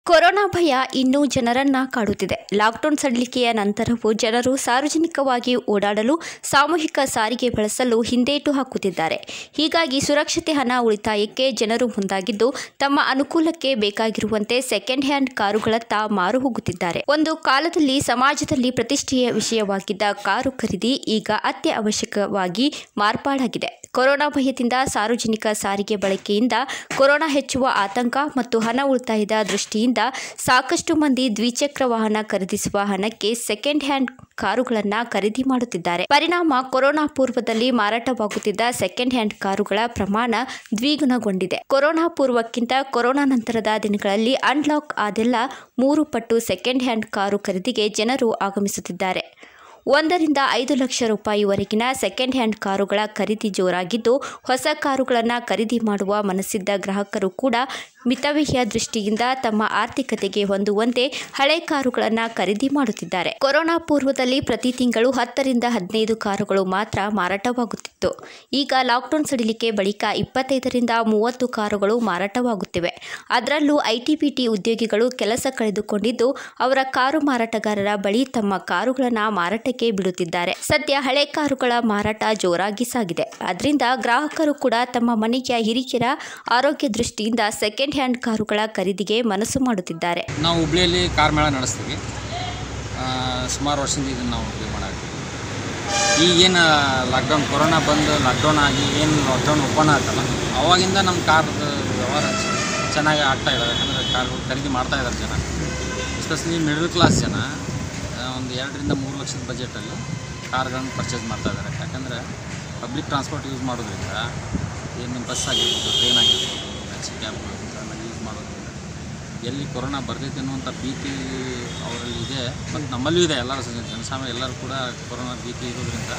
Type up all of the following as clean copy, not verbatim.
Corona ಭಯ ಇನ್ನೂ ಜನರನ್ನ ಕಾಡುತ್ತಿದೆ. ಲಾಕ್ಡೌನ್ ಸಡಿಲಿಕೆಯ ನಂತರವೂ ಜನರು ಸಾರ್ವಜನಿಕವಾಗಿ ಓಡಾಡಲು ಸಾಮೂಹಿಕ ಸಾರಿಗೆ ಬಳಸಲು ಹಿಂದೇಟು ಹಾಕುತ್ತಿದ್ದಾರೆ. ಹೀಗಾಗಿ ಸುರಕ್ಷತೆ ಹಣ ಉಳಿತಾಯಕ್ಕೆ ಜನರು ಮುಂದಾಗಿದ್ದು ತಮ್ಮ ಅನುಕೂಲಕ್ಕೆ ಬೇಕಾಗಿರುವಂತೆ ಸೆಕೆಂಡ್ ಹ್ಯಾಂಡ್ ಕಾರುಗಳತ್ತ ಮಾರು ಹೋಗುತ್ತಿದ್ದಾರೆ. ಒಂದು ಕಾಲದಲ್ಲಿ ಸಮಾಜದಲ್ಲಿ ಪ್ರತಿಷ್ಠೆಯ ವಿಷಯವಾಗಿದ್ದ ಕಾರು ಖರೀದಿ ಈಗ ಅತ್ಯವಶ್ಯಕವಾಗಿ ಮಾರ್ಪಾಡಾಗಿದೆ. ಕೊರೋನಾ ಭಯದಿಂದ ಸಾರ್ವಜನಿಕ ಸಾರಿಗೆ ಬಳಕೆಯಿಂದ ಕೊರೋನಾ ಹೆಚ್ಚುವ ಆತಂಕ ಮತ್ತು ಹಣ ಉಳಿತಾಯದ ದೃಷ್ಟಿಯಿಂದ ಸಾಕಷ್ಟು ಮಂದಿ ದ್ವಿಚಕ್ರ ವಾಹನ ಖರೀದಿಸುವ ಹಣಕ್ಕೆ ಸೆಕೆಂಡ್ ಹ್ಯಾಂಡ್ ಕಾರುಗಳನ್ನು ಖರೀದಿ ಮಾಡುತ್ತಿದ್ದಾರೆ. ಪರಿಣಾಮ ಕೊರೋನಾ ಪೂರ್ವದಲ್ಲಿ ಮಾರಾಟವಾಗುತ್ತಿದ್ದ ಸೆಕೆಂಡ್ ಹ್ಯಾಂಡ್ ಕಾರುಗಳ ಪ್ರಮಾಣ ದ್ವಿಗುಣಗೊಂಡಿದೆ. ಕೊರೋನಾ ಪೂರ್ವಕ್ಕಿಂತ ಕೊರೋನಾ ನಂತರದ ದಿನಗಳಲ್ಲಿ ಅನ್ಲಾಕ್ ಆದೆಲ್ಲ 3 ಪಟ್ಟು ಸೆಕೆಂಡ್ ಹ್ಯಾಂಡ್ ಕಾರು ಖರೀದಿಗೆ ಜನರು ಆಗಮಿಸುತ್ತಿದ್ದಾರೆ. 1 ರಿಂದ 5 ಲಕ್ಷ ರೂಪಾಯಿವರೆಗಿನ ಸೆಕೆಂಡ್ ಹ್ಯಾಂಡ್ ಕಾರುಗಳ ಖರೀದಿ ಜೋರಾಗಿದ್ದು, ಹೊಸ ಕಾರುಗಳನ್ನು ಖರೀದಿ ಮಾಡುವ ಮನಸ್ಸಿದ್ದ ಗ್ರಾಹಕರು ಕೂಡ ಮಿತವ್ಯಯ ದೃಷ್ಟಿಯಿಂದ ತಮ್ಮ ಆರ್ಥಿಕತೆಗೆ ಹೊಂದುವಂತೆ ಹಳೆ ಕಾರುಗಳನ್ನು ಖರೀದಿ ಮಾಡುತ್ತಿದ್ದಾರೆ. ಕೊರೋನಾ ಪೂರ್ವದಲ್ಲಿ ಪ್ರತಿ ತಿಂಗಳು 10 ರಿಂದ 15 ಕಾರುಗಳು ಮಾತ್ರ ಮಾರಾಟವಾಗುತ್ತಿತ್ತು. ಈಗ ಲಾಕ್ಡೌನ್ ಸಡಿಲಿಕೆ ಬಳಿಕ 25 ರಿಂದ 30 ಕಾರುಗಳು ಮಾರಾಟವಾಗುತ್ತಿವೆ. ಅದರಲ್ಲೂ ಐಟಿ-ಬಿಟಿ ಉದ್ಯೋಗಿಗಳು ಕೆಲಸ ಕಳೆದುಕೊಂಡಿದ್ದು ಅವರ ಕಾರು ಮಾರಾಟಗಾರರ ಬಳಿ ತಮ್ಮ ಕಾರುಗಳನ್ನು ಮಾರಾಟಕ್ಕೆ ಬಿಡುತ್ತಿದ್ದಾರೆ. ಸದ್ಯ ಹಳೆ ಕಾರುಗಳ ಮಾರಾಟ ಜೋರಾಗಿ ಸಾಗಿದೆ. ಅದರಿಂದ ಗ್ರಾಹಕರು ಕೂಡ ತಮ್ಮ ಮನೆಯ ಹಿರಿಯರ ಆರೋಗ್ಯ ದೃಷ್ಟಿಯಿಂದ ಸೆಕೆಂಡ್ ಹ್ಯಾಂಡ್ ಕಾರುಗಳ ಖರೀದಿಗೆ ಮನಸ್ಸು ಮಾಡುತ್ತಿದ್ದಾರೆ. ನಾವು ಹುಬ್ಳಿಯಲ್ಲಿ ಕಾರ್ ಮೇಳ ನಡೆಸ್ತೀವಿ. ಸುಮಾರು ವರ್ಷದಿಂದ ಇದನ್ನು ನಾವು ಉಪಯೋಗ ಮಾಡಾಕ್ತೀವಿ. ಈಗೇನು ಲಾಕ್ಡೌನ್ ಕೊರೋನಾ ಬಂದು ಲಾಕ್ಡೌನ್ ಆಗಿ ಏನು ಲಾಕ್ಡೌನ್ ಓಪನ್ ಆಯ್ತಲ್ಲ, ಅವಾಗಿಂದ ನಮ್ಮ ಕಾರ್ದು ವ್ಯವಹಾರ ಚೆನ್ನಾಗಿ ಆಗ್ತಾ ಇದ್ದಾವೆ. ಯಾಕಂದರೆ ಕಾರ್ಗಳು ಖರೀದಿ ಮಾಡ್ತಾ ಇದ್ದಾರೆ ಜನ, ಎಸ್ಪೆಷಲಿ ಮಿಡಲ್ ಕ್ಲಾಸ್ ಜನ. ಒಂದು 2 ರಿಂದ 3 ಲಕ್ಷದ ಬಜೆಟಲ್ಲಿ ಕಾರ್ಗಳನ್ನು ಪರ್ಚೇಸ್ ಮಾಡ್ತಾ ಇದ್ದಾರೆ. ಯಾಕಂದರೆ ಪಬ್ಲಿಕ್ ಟ್ರಾನ್ಸ್ಪೋರ್ಟ್ ಯೂಸ್ ಮಾಡೋದ್ರಿಂದ, ಏನು ಬಸ್ ಆಗಿರ್ಬೋದು, ಟ್ರೈನ್ ಆಗಿರ್ಬೋದು, ಟ್ಯಾಕ್ಸಿ ಕ್ಯಾಬ್ಗಳು ಇಂಥವೆಲ್ಲ ಯೂಸ್ ಮಾಡೋದ್ರಿಂದ ಎಲ್ಲಿ ಕೊರೋನಾ ಬರ್ತೈತೆ ಅನ್ನುವಂಥ ಭೀತಿ ಅವರಲ್ಲಿ ಇದೆ. ಮತ್ತು ನಮ್ಮಲ್ಲೂ ಇದೆ. ಎಲ್ಲರೂ ಜನಸಾಮಾನ್ಯ ಎಲ್ಲರೂ ಕೂಡ ಕೊರೋನಾ ಭೀತಿ ಇರೋದ್ರಿಂದ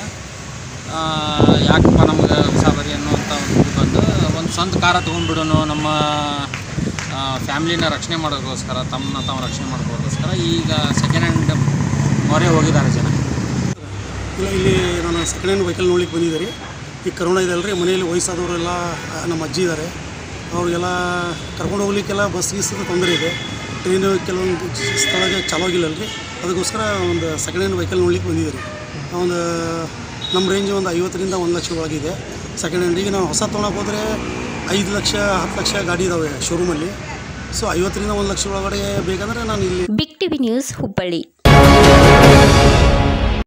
ಯಾಕಪ್ಪ ನಮ್ಗೆ ಉಸಾಬರಿ ಅನ್ನುವಂಥ ಒಂದು ಬಂದು ಒಂದು ಸ್ವಂತ ಕಾರ ತೊಗೊಂಡ್ಬಿಡೋನು, ನಮ್ಮ ಫ್ಯಾಮ್ಲಿನ ರಕ್ಷಣೆ ಮಾಡೋದಕ್ಕೋಸ್ಕರ, ತಮ್ಮನ್ನ ತಾವು ರಕ್ಷಣೆ ಮಾಡೋದಕ್ಕೋಸ್ಕರ ಈಗ ಸೆಕೆಂಡ್ ಹ್ಯಾಂಡ್ ಮೊರೆ ಹೋಗಿದ್ದಾರೆ ಜನ. ಇಲ್ಲಿ ನಾನು ಸೆಕೆಂಡ್ ಹ್ಯಾಂಡ್ ವೆಹಿಕಲ್ ನೋಡ್ಲಿಕ್ಕೆ ಬಂದಿದ್ದಾರೆ. ಈ ಕರೋನಾ ಇದೆ ಅಲ್ರಿ, ಮನೆಯಲ್ಲಿ ವಯಸ್ಸಾದವರೆಲ್ಲ ನಮ್ಮ ಅಜ್ಜಿ ಇದ್ದಾರೆ. ಅವ್ರಿಗೆಲ್ಲ ಕರ್ಕೊಂಡು ಹೋಗ್ಲಿಕ್ಕೆಲ್ಲ ಬಸ್ ಗೀಸದ ತೊಂದರೆ ಇದೆ. ಟ್ರೈನು ಕೆಲವೊಂದು ಸ್ಥಳಕ್ಕೆ ಚಾಲೂ ಆಗಿಲ್ಲಲ್ರಿ, ಅದಕ್ಕೋಸ್ಕರ ಒಂದು ಸೆಕೆಂಡ್ ಹ್ಯಾಂಡ್ ವೆಹಿಕಲ್ ನೋಡ್ಲಿಕ್ಕೆ ಬಂದಿದ್ದೀರಿ. ಒಂದು ನಮ್ಮ ರೇಂಜ್ ಒಂದು 50 ರಿಂದ 1 ಲಕ್ಷ ಒಳಗಿದೆ ಸೆಕೆಂಡ್ ಹ್ಯಾಂಡ್. ಈಗ ನಾವು ಹೊಸ ತೊಗೊಳಕ್ಕೆ ಹೋದರೆ 5 ಲಕ್ಷ 10 ಲಕ್ಷ ಗಾಡಿ ಇದ್ದಾವೆ ಶೋರೂಮಲ್ಲಿ. ಸೊ 50 ರಿಂದ 1 ಲಕ್ಷ ಒಳಗಡೆ ಬೇಕಂದರೆ ನಾನು ಇಲ್ಲಿ. Big TV news Hubballi.